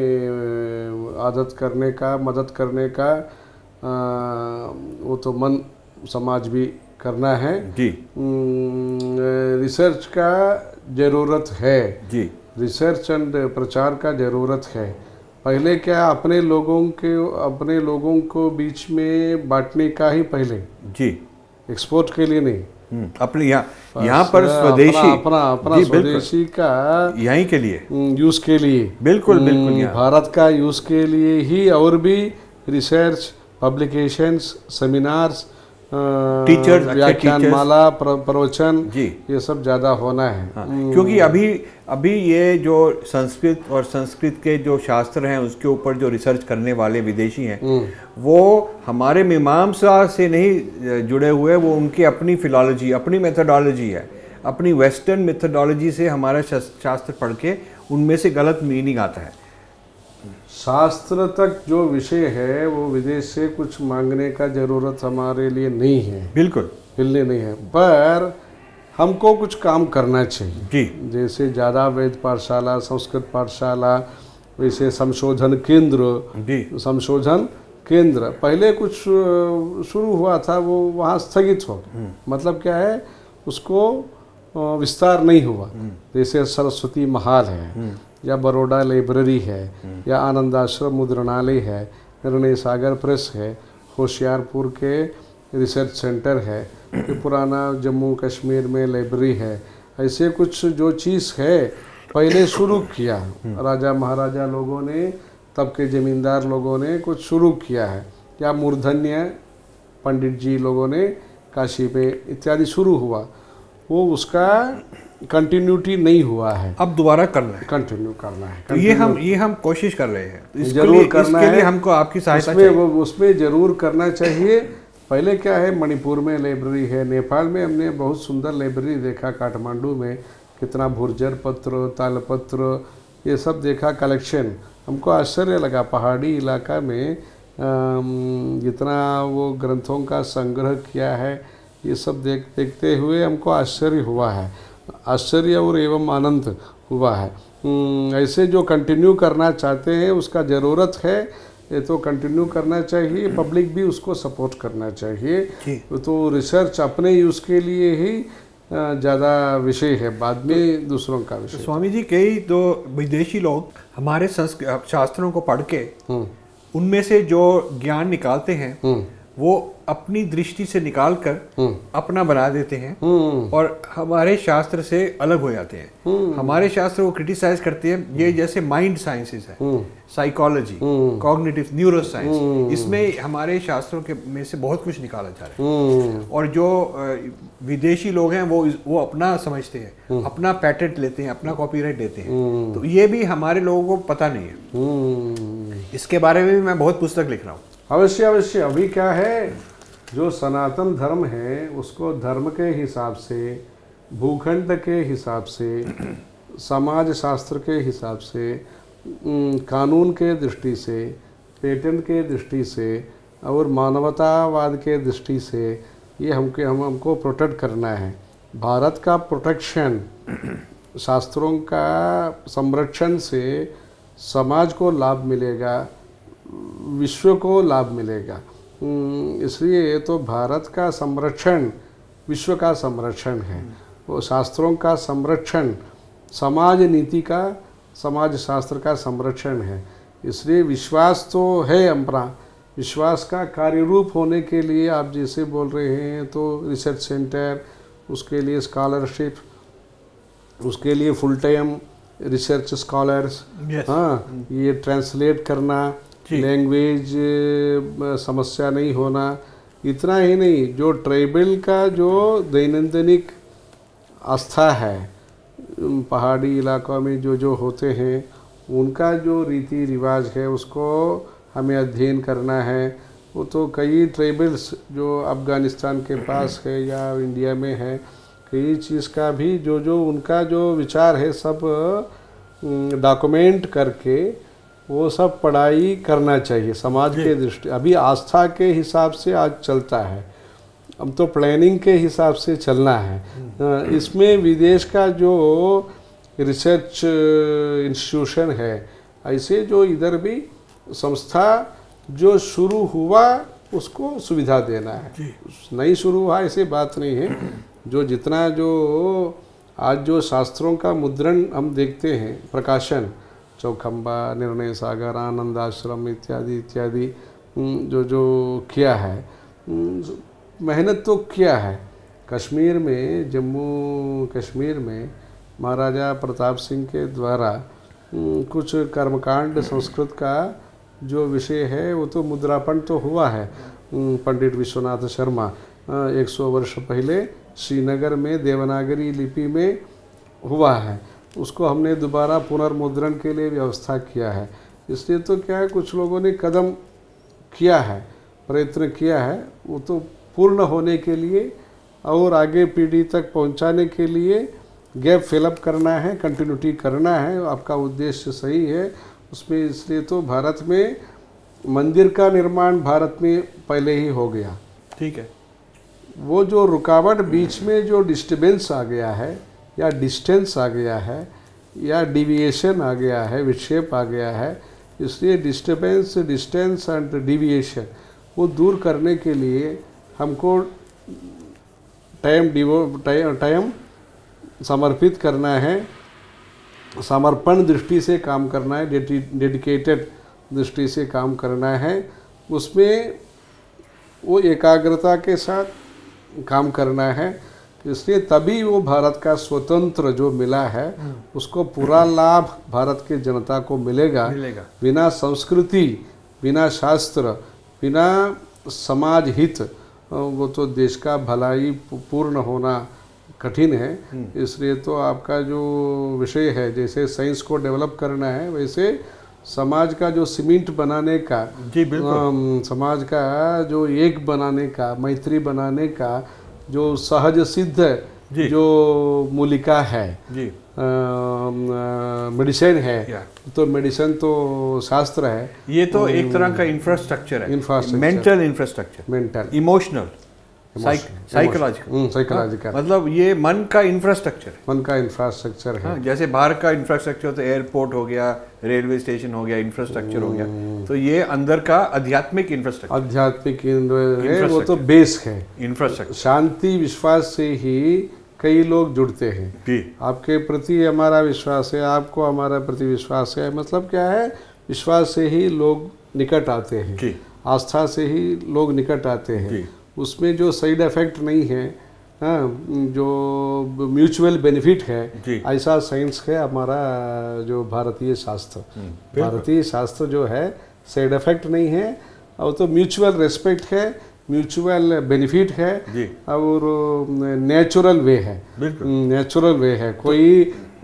आदत करने का, मदद करने का आ, वो तो मन समाज भी करना है जी। रिसर्च का ज़रूरत है जी, रिसर्च एंड प्रचार का ज़रूरत है। पहले क्या अपने लोगों के अपने लोगों को बीच में बांटने का ही पहले जी, एक्सपोर्ट के लिए नहीं, अपने यहाँ यहाँ पर स्वदेशी अपना अपना स्वदेशी का यहीं के लिए, यूज़ के लिए, बिल्कुल बिल्कुल भारत का यूज़ के लिए ही। और भी रिसर्च, पब्लिकेशंस, सेमिनार्स, टीचर्स, व्याख्यान माला, प्रवचन, जी, ये सब ज़्यादा होना है। हाँ, क्योंकि अभी अभी ये जो संस्कृत और संस्कृत के जो शास्त्र हैं उसके ऊपर जो रिसर्च करने वाले विदेशी हैं वो हमारे मीमांसा से नहीं जुड़े हुए, वो उनकी अपनी फिलॉलजी, अपनी मेथडोलॉजी है, अपनी वेस्टर्न मेथडोलॉजी से हमारा शास्त्र पढ़ के उनमें से गलत मीनिंग आता है। शास्त्र तक जो विषय है वो विदेश से कुछ मांगने का जरूरत हमारे लिए नहीं है, बिल्कुल हिलने नहीं है, पर हमको कुछ काम करना चाहिए जी। जैसे ज़्यादा वेद पाठशाला, संस्कृत पाठशाला, वैसे संशोधन केंद्र जी, संशोधन केंद्र पहले कुछ शुरू हुआ था, वो वहाँ स्थगित हो, मतलब क्या है उसको विस्तार नहीं हुआ। जैसे सरस्वती महल है या बड़ौदा लाइब्रेरी है या आनंदाश्रम मुद्रणालय है, निर्णय सागर प्रेस है, होशियारपुर के रिसर्च सेंटर है, ये पुराना जम्मू कश्मीर में लाइब्रेरी है। ऐसे कुछ जो चीज़ है पहले शुरू किया, राजा महाराजा लोगों ने, तब के ज़मींदार लोगों ने कुछ शुरू किया है, या मूर्धन्य पंडित जी लोगों ने काशी पे इत्यादि शुरू हुआ, वो उसका कंटिन्यूटी नहीं हुआ है, अब दोबारा करना है, कंटिन्यू करना है। तो ये हम ये हम कोशिश कर रहे हैं, इसके जरूर लिए, करना इसके है, लिए हमको आपकी सहायता उसमें चाहिए। वो उसमें जरूर करना चाहिए। पहले क्या है, मणिपुर में लाइब्रेरी है, नेपाल में हमने बहुत सुंदर लाइब्रेरी देखा, काठमांडू में कितना भुर्जर पत्र, तालपत्र, ये सब देखा कलेक्शन, हमको आश्चर्य लगा। पहाड़ी इलाका में जितना वो ग्रंथों का संग्रह किया है, ये सब देख देखते हुए हमको आश्चर्य हुआ है, आश्चर्य और एवं आनंद हुआ है। ऐसे जो कंटिन्यू करना चाहते हैं उसका ज़रूरत है, ये तो कंटिन्यू करना चाहिए, पब्लिक भी उसको सपोर्ट करना चाहिए। तो रिसर्च अपने यूज़ के लिए ही ज़्यादा विषय है, बाद में दूसरों का विषय। स्वामी जी, कई तो विदेशी लोग हमारे संस्कृत शास्त्रों को पढ़ के उनमें से जो ज्ञान निकालते हैं वो अपनी दृष्टि से निकाल कर अपना बना देते हैं और हमारे शास्त्र से अलग हो जाते हैं। हमारे शास्त्र को क्रिटिसाइज करते हैं, ये जैसे माइंड साइंसेस है, साइकोलॉजी, कॉग्निटिव न्यूरो साइंस, इसमें हमारे शास्त्रों के में से बहुत कुछ निकाला जा रहा है। और जो विदेशी लोग हैं वो वो अपना समझते हैं, अपना पैटेंट लेते हैं, अपना कॉपीराइट लेते हैं, तो ये भी हमारे लोगों को पता नहीं है। इसके बारे में भी मैं बहुत पुस्तक लिख रहा हूँ। अवश्य अवश्य। अभी क्या है, जो सनातन धर्म है उसको धर्म के हिसाब से, भूखंड के हिसाब से, समाज शास्त्र के हिसाब से, कानून के दृष्टि से, पेटेंट के दृष्टि से और मानवतावाद के दृष्टि से ये हमके हम हमको प्रोटेक्ट करना है। भारत का प्रोटेक्शन, शास्त्रों का संरक्षण से समाज को लाभ मिलेगा, विश्व को लाभ मिलेगा। इसलिए तो भारत का संरक्षण विश्व का संरक्षण है, वो शास्त्रों का संरक्षण समाज नीति का, समाज शास्त्र का संरक्षण है। इसलिए विश्वास तो है अपना, विश्वास का कार्य रूप होने के लिए आप जैसे बोल रहे हैं तो रिसर्च सेंटर, उसके लिए स्कॉलरशिप, उसके लिए फुल टाइम रिसर्च स्कॉलर्स, हाँ, ये ट्रांसलेट करना, लैंग्वेज समस्या नहीं होना, इतना ही नहीं, जो ट्राइबल का जो दैनंदिनिक आस्था है पहाड़ी इलाकों में जो जो होते हैं, उनका जो रीति रिवाज है उसको हमें अध्ययन करना है। वो तो कई ट्राइबल्स जो अफ़गानिस्तान के पास है या इंडिया में है, कई चीज़ का भी जो जो उनका जो विचार है सब डॉक्यूमेंट करके वो सब पढ़ाई करना चाहिए समाज के दृष्टि। अभी आस्था के हिसाब से आज चलता है, अब तो प्लानिंग के हिसाब से चलना है। इसमें विदेश का जो रिसर्च इंस्टीट्यूशन है, ऐसे जो इधर भी संस्था जो शुरू हुआ उसको सुविधा देना है। नहीं शुरू हुआ ऐसी बात नहीं है, जो जितना जो आज जो शास्त्रों का मुद्रण हम देखते हैं, प्रकाशन, चौखंबा, निर्णय सागर, आनंद आश्रम इत्यादि इत्यादि जो जो किया है, मेहनत तो किया है। कश्मीर में, जम्मू कश्मीर में महाराजा प्रताप सिंह के द्वारा कुछ कर्मकांड संस्कृत का जो विषय है वो तो मुद्रापण तो हुआ है। पंडित विश्वनाथ शर्मा एक सौ वर्ष पहले श्रीनगर में देवनागरी लिपि में हुआ है, उसको हमने दोबारा पुनर्मुद्रण के लिए व्यवस्था किया है। इसलिए तो क्या है, कुछ लोगों ने कदम किया है, प्रयत्न किया है, वो तो पूर्ण होने के लिए और आगे पीढ़ी तक पहुंचाने के लिए गैप फिलअप करना है, कंटिन्यूटी करना है। आपका उद्देश्य सही है, उसमें इसलिए तो भारत में मंदिर का निर्माण भारत में पहले ही हो गया। ठीक है। वो जो रुकावट बीच में जो डिस्टर्बेंस आ गया है या डिस्टेंस आ गया है या डिविएशन आ गया है, विक्षेप आ गया है, इसलिए डिस्टर्बेंस, डिस्टेंस एंड डिविएशन वो दूर करने के लिए हमको टाइम डिवो टाइम समर्पित करना है, समर्पण दृष्टि से काम करना है, डेडिकेटेड दृष्टि से काम करना है। उसमें वो एकाग्रता के साथ काम करना है। इसलिए तभी वो भारत का स्वतंत्र जो मिला है उसको पूरा लाभ भारत के जनता को मिलेगा, मिलेगा। बिना संस्कृति, बिना शास्त्र, बिना समाज हित वो तो देश का भलाई पूर्ण होना कठिन है। इसलिए तो आपका जो विषय है, जैसे साइंस को डेवलप करना है, वैसे समाज का जो सीमेंट बनाने का, जी बिल्कुल, समाज का जो एक बनाने का, मैत्री बनाने का जो सहज सिद्ध जो मूलिका है, जी मेडिसिन है, तो मेडिसिन तो शास्त्र है। ये तो एक तरह का इंफ्रास्ट्रक्चर है, infrastructure, mental infrastructure, mental, emotional, psychological, psychological, मतलब ये मन का इंफ्रास्ट्रक्चर है, मन का इंफ्रास्ट्रक्चर है। हाँ, जैसे बाहर का इंफ्रास्ट्रक्चर तो एयरपोर्ट हो गया, रेलवे स्टेशन हो गया, इंफ्रास्ट्रक्चर हो गया, तो ये अंदर का आध्यात्मिक इंफ्रास्ट्रक्चर, आध्यात्मिक है, वो तो बेस है, इंफ्रास्ट्रक्चर। शांति विश्वास से ही कई लोग जुड़ते हैं। आपके प्रति हमारा विश्वास है, आपको हमारा प्रति विश्वास है, मतलब क्या है, विश्वास से ही लोग निकट आते हैं, आस्था से ही लोग निकट आते हैं। उसमें जो साइड इफेक्ट नहीं है, हाँ, जो म्यूचुअल बेनिफिट है, ऐसा साइंस है हमारा जो भारतीय शास्त्र। भारतीय शास्त्र जो है साइड इफेक्ट नहीं है, और तो म्यूचुअल रेस्पेक्ट है, म्यूचुअल बेनिफिट है, और नेचुरल वे है, नेचुरल वे है, कोई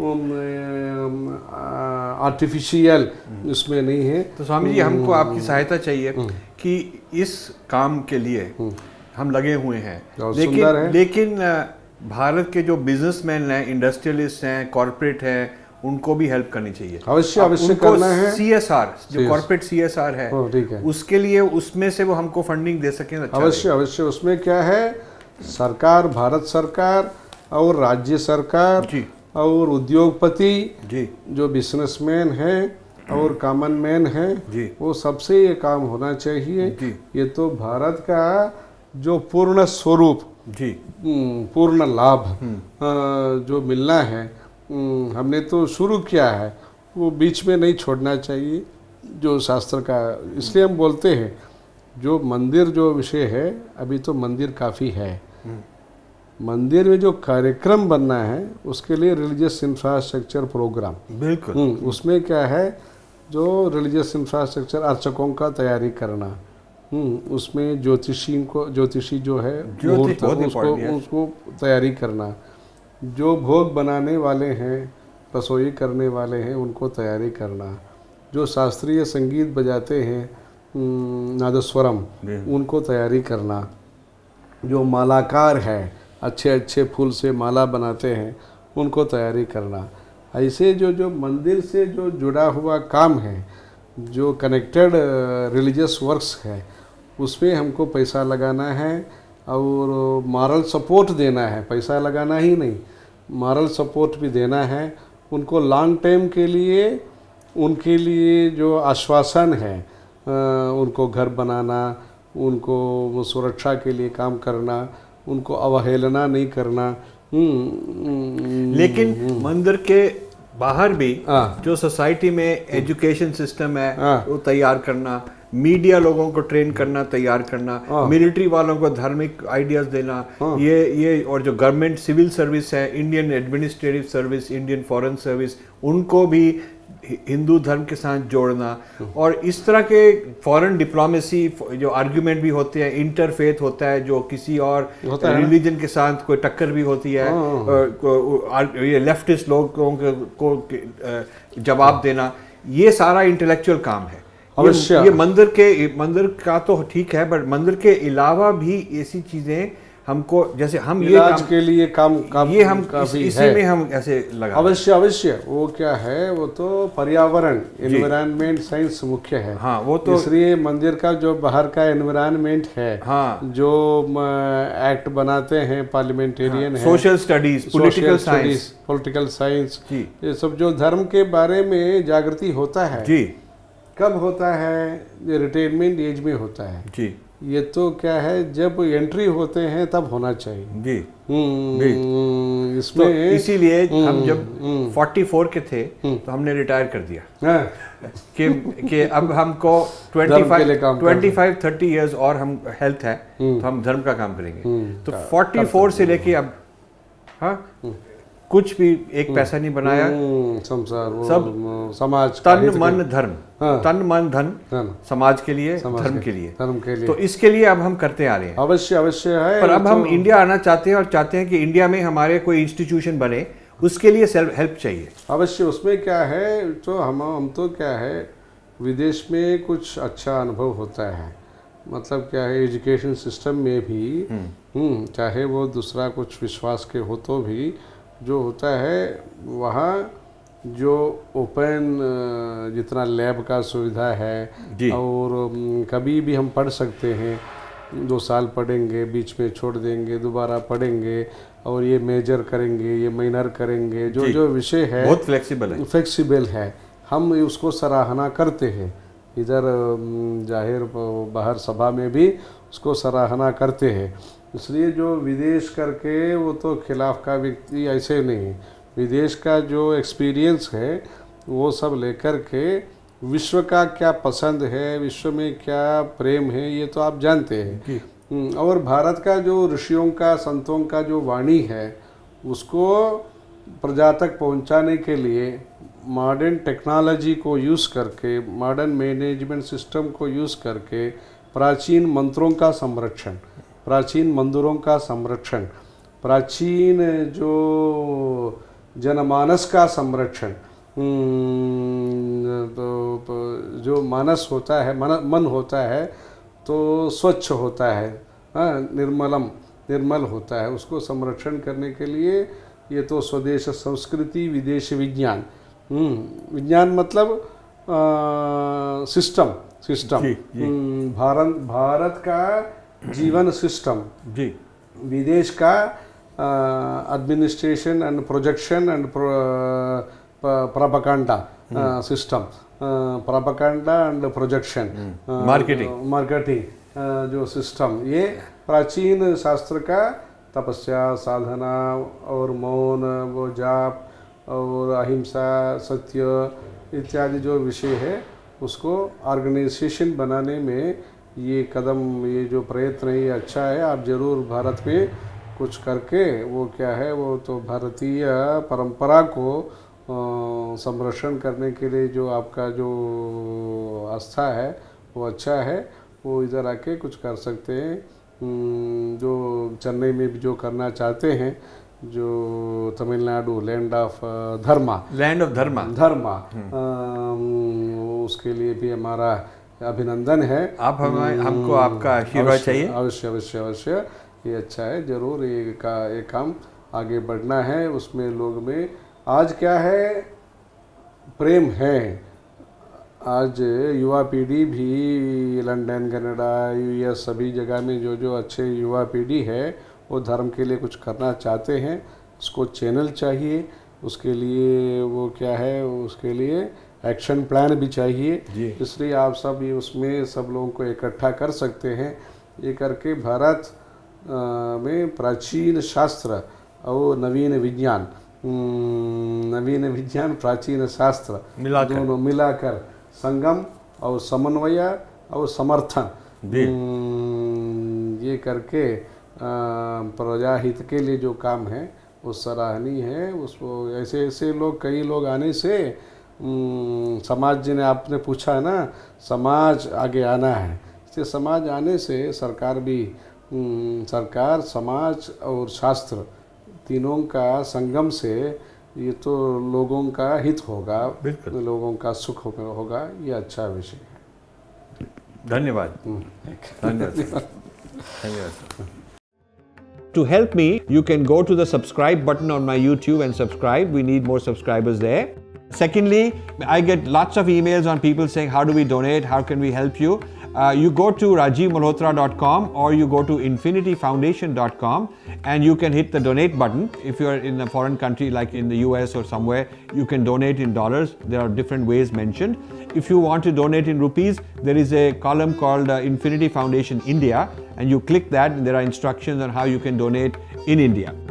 आर्टिफिशियल उसमें नहीं है। तो स्वामी जी, हमको आपकी सहायता चाहिए कि इस काम के लिए हम लगे हुए हैं, लेकिन है। लेकिन भारत के जो बिजनेसमैन हैं, इंडस्ट्रियलिस्ट हैं, कॉर्पोरेट हैं, उनको भी हेल्प करनी चाहिए। अवश्य अवश्य करना है। सीएसआर जो कॉर्पोरेट सीएसआर है, है, उसके लिए उसमें से वो हमको फंडिंग दे सकें। अच्छा, अवश्य अवश्य। उसमें क्या है, सरकार, भारत सरकार और राज्य सरकार जी, और उद्योगपति जी, जो बिजनेसमैन हैं और कॉमन मैन हैं जी, वो सबसे ये काम होना चाहिए जी। ये तो भारत का जो पूर्ण स्वरूप जी, पूर्ण लाभ जो मिलना है, हमने तो शुरू किया है, वो बीच में नहीं छोड़ना चाहिए जो शास्त्र का। इसलिए हम बोलते हैं जो मंदिर जो विषय है, अभी तो मंदिर काफ़ी है, मंदिर में जो कार्यक्रम बनना है उसके लिए रिलीजियस इंफ्रास्ट्रक्चर प्रोग्राम, बिल्कुल उसमें क्या है, जो रिलीजियस इंफ्रास्ट्रक्चर अर्चकों का तैयारी करना, उसमें ज्योतिषी को, ज्योतिषी जो है मुहूर्त, उसको उसको तैयारी करना, जो भोग बनाने वाले हैं, रसोई करने वाले हैं, उनको तैयारी करना, जो शास्त्रीय संगीत बजाते हैं, नादस्वरम, उनको तैयारी करना, जो मालाकार है, अच्छे अच्छे फूल से माला बनाते हैं, उनको तैयारी करना। ऐसे जो जो मंदिर से जो जुड़ा हुआ काम है, जो कनेक्टेड रिलीजियस वर्क्स है, उसमें हमको पैसा लगाना है और मॉरल सपोर्ट देना है। पैसा लगाना ही नहीं, मॉरल सपोर्ट भी देना है उनको। लॉन्ग टाइम के लिए उनके लिए जो आश्वासन है, उनको घर बनाना, उनको सुरक्षा के लिए काम करना, उनको अवहेलना नहीं करना। लेकिन मंदिर के बाहर भी जो सोसाइटी में एजुकेशन सिस्टम है वो तैयार करना, मीडिया लोगों को ट्रेन करना, तैयार करना, मिलिट्री वालों को धार्मिक आइडियाज देना, ये ये और जो गवर्नमेंट सिविल सर्विस है, Indian administrative service, Indian foreign service, उनको भी हिंदू धर्म के साथ जोड़ना। और इस तरह के फॉरेन डिप्लोमेसी जो आर्ग्यूमेंट भी होते हैं, इंटरफेथ होता है, जो किसी और रिलीजन के साथ कोई टक्कर भी होती है, ये लेफ्टिस्ट लोगों को जवाब देना, ये सारा इंटेलेक्चुअल काम है। ये, ये मंदिर के मंदिर का तो ठीक है, बट मंदिर के अलावा भी ऐसी चीज़ें हमको जैसे हम ये इलाज काम के लिए काम काम ये हम काफी इस, इसी है। में हम ऐसे लगा अवश्य अवश्य वो क्या है, वो तो पर्यावरण एनवायरनमेंट साइंस मुख्य है। हाँ वो तो इसलिए मंदिर का जो बाहर का एनवायरनमेंट है, हाँ जो एक्ट बनाते हैं पार्लियामेंटेरियन है, social studies, political science, political science, जी ये सब जो धर्म के बारे में जागृति होता है, जी कब होता है? ये रिटायरमेंट एज में होता है जी ये तो क्या है, जब एंट्री होते हैं तब होना चाहिए जी हम्म, इसमें तो इसीलिए हम जब चौवालीस के थे तो हमने रिटायर कर दिया हाँ, कि कि अब हमको पच्चीस तीस इयर्स और हम हेल्थ है तो हम धर्म का काम करेंगे। तो चौवालीस से लेके अब हाँ कुछ भी एक पैसा नहीं बनाया, संसार वो सब समाज तन मन धर्म, हाँ। तन मन धन धन समाज के लिए, समाज धर्म के- के लिए, धर्म के लिए तो इसके लिए अब हम करते आ रहे हैं। अवश्य अवश्य है। पर अब हम तो- इंडिया आना चाहते हैं और चाहते हैं कि इंडिया में हमारे कोई इंस्टीट्यूशन बने, उसके लिए सेल्फ हेल्प चाहिए। अवश्य उसमें क्या है, तो हम हम तो क्या है, विदेश में कुछ अच्छा अनुभव होता है, मतलब क्या है, एजुकेशन सिस्टम में भी हम्म, चाहे वो दूसरा कुछ विश्वास के हो तो भी जो होता है वहाँ जो ओपन जितना लैब का सुविधा है, जी। और अम, कभी भी हम पढ़ सकते हैं, दो साल पढ़ेंगे, बीच में छोड़ देंगे, दोबारा पढ़ेंगे, और ये मेजर करेंगे, ये माइनर करेंगे, जो जी। जो विषय है बहुत फ्लेक्सिबल है। फ्लेक्सिबल है, हम उसको सराहना करते हैं। इधर अम, जाहिर बाहर सभा में भी उसको सराहना करते हैं। इसलिए जो विदेश करके वो तो खिलाफ का व्यक्ति ऐसे नहीं, विदेश का जो एक्सपीरियंस है वो सब लेकर के विश्व का क्या पसंद है, विश्व में क्या प्रेम है, ये तो आप जानते हैं। हम्म, और भारत का जो ऋषियों का, संतों का जो वाणी है, उसको प्रजा तक पहुंचाने के लिए मॉडर्न टेक्नोलॉजी को यूज़ करके, मॉडर्न मैनेजमेंट सिस्टम को यूज़ करके प्राचीन मंत्रों का संरक्षण, प्राचीन मंदिरों का संरक्षण, प्राचीन जो जनमानस का संरक्षण, तो जो मानस होता है, मन मन होता है तो स्वच्छ होता है, हाँ, निर्मलम निर्मल होता है, उसको संरक्षण करने के लिए ये तो स्वदेश संस्कृति विदेश विज्ञान, विज्ञान मतलब आ, सिस्टम सिस्टम जी, जी। भारत भारत का जीवन सिस्टम, जी विदेश का administration and projection and propaganda system, propaganda and projection, marketing marketing जो सिस्टम, ये प्राचीन शास्त्र का तपस्या, साधना और मौन, वो जाप और अहिंसा, सत्य इत्यादि जो विषय है, उसको ऑर्गेनाइजेशन बनाने में ये कदम, ये जो प्रयत्न है, ये अच्छा है। आप जरूर भारत में कुछ करके, वो क्या है, वो तो भारतीय परंपरा को संरक्षण करने के लिए जो आपका जो आस्था है वो अच्छा है, वो इधर आके कुछ कर सकते हैं। जो चेन्नई में भी जो करना चाहते हैं, जो Tamil Nadu land of dharma, land of dharma dharma उसके लिए भी हमारा अभिनंदन है। आप हमें हमको आपका आशीर्वाद चाहिए। अवश्य अवश्य अवश्य, ये अच्छा है, जरूर ये का ये काम आगे बढ़ना है। उसमें लोग में आज क्या है, प्रेम है। आज युवा पीढ़ी भी लंदन, कनाडा, यूएस सभी जगह में जो जो अच्छे युवा पीढ़ी है वो धर्म के लिए कुछ करना चाहते हैं, उसको चैनल चाहिए, उसके लिए वो क्या है, उसके लिए एक्शन प्लान भी चाहिए। इसलिए आप सब ये उसमें सब लोगों को इकट्ठा कर सकते हैं। ये करके भारत में प्राचीन शास्त्र और नवीन विज्ञान, नवीन विज्ञान प्राचीन शास्त्र मिलाकर, दोनों मिलाकर संगम और समन्वय और समर्थन, ये करके प्रजा हित के लिए जो काम है वो सराहनीय है। उसको ऐसे ऐसे लोग, कई लोग आने से समाज, जिन्हें आपने पूछा है ना, समाज आगे आना है, इससे समाज आने से सरकार भी, सरकार, समाज और शास्त्र तीनों का संगम से ये तो लोगों का हित होगा, लोगों का सुख होगा, ये अच्छा विषय है। धन्यवाद। धन्यवाद धन्यवाद। To help me, you can go to the subscribe button on my YouTube and subscribe. We need more subscribers there. Secondly, I get lots of emails on people saying, how do we donate? How can we help you? Uh, you go to rajiv malhotra dot com or you go to infinity foundation dot com and you can hit the donate button. If you're in a foreign country like in the U S or somewhere, you can donate in dollars. There are different ways mentioned. If you want to donate in rupees, there is a column called uh, Infinity Foundation India, and you click that and there are instructions on how you can donate in India.